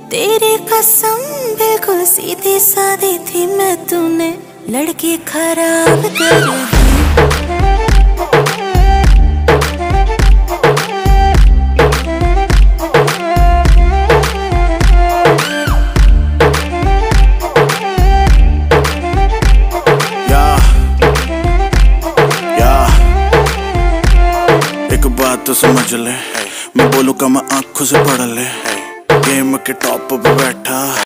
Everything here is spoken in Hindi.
तेरी कसम बिल्कुल सीधी सादी थी मैं, तूने लड़की खराब कर दी। एक बात तो समझ ले, मैं बोलूँ का मैं आंखों से पढ़ ले। गेम के टॉप पे बैठा